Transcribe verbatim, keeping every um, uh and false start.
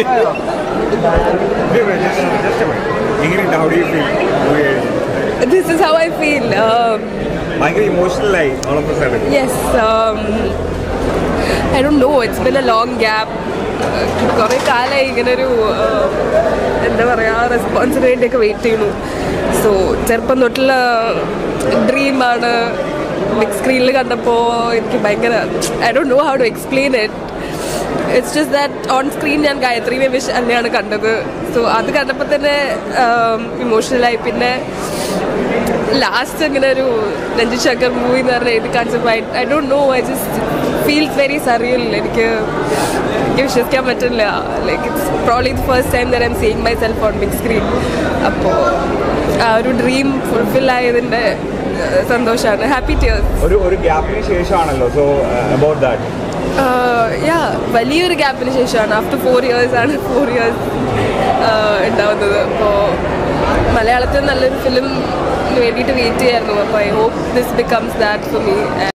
How do you feel? This is how I feel. Um, Very emotional, all of a sudden. yes. Um, I don't know. It's been a long gap. കുറേ കാലമായി ഇങ്ങനൊരു എന്താ പറയുക responsibility ഒക്കെ wait ചെയ്യുന്നു. So ചെറുപ്പം തൊട്ടുള്ള ഡ്രീമാണ്. Big സ്ക്രീനിൽ കണ്ടപ്പോൾ എനിക്ക് ഭയങ്കര I don't know how to explain it. It's just that on screen ഞാൻ ഗായത്രീനെ വിഷ് തന്നെയാണ് കണ്ടത്. സോ അത് കണ്ടപ്പോൾ തന്നെ ഇമോഷണലായി. പിന്നെ ലാസ്റ്റ് അങ്ങനെ ഒരു രഞ്ജിത് ശങ്കർ മൂവി എന്ന് പറഞ്ഞാൽ ഏത് concept I don't know I just feels very surreal. എനിക്ക് എനിക്ക് വിശ്വസിക്കാൻ പറ്റില്ല. Like it's probably the first time that I'm seeing myself on big screen. അപ്പോൾ ആ ഒരു ഡ്രീം ഫുൾഫിൽ ആയതിൻ്റെ സന്തോഷമാണ്. Happy tears. ഒരു ഒരു ഗ്യാപ്പിന് ശേഷമാണല്ലോ. സോ അബൌട്ട് ദാറ്റ് യാ വലിയൊരു ഗ്യാപ്പിന് ശേഷമാണ്. ആഫ്റ്റർ ഫോർ ഇയേഴ്സ് ആണ് ഫോർ ഇയേഴ്സ് ഉണ്ടാവുന്നത്. അപ്പോൾ മലയാളത്തിൽ നല്ലൊരു ഫിലിം വേണ്ടിയിട്ട് വെയിറ്റ് ചെയ്യായിരുന്നു. അപ്പോൾ I hope this becomes that for me.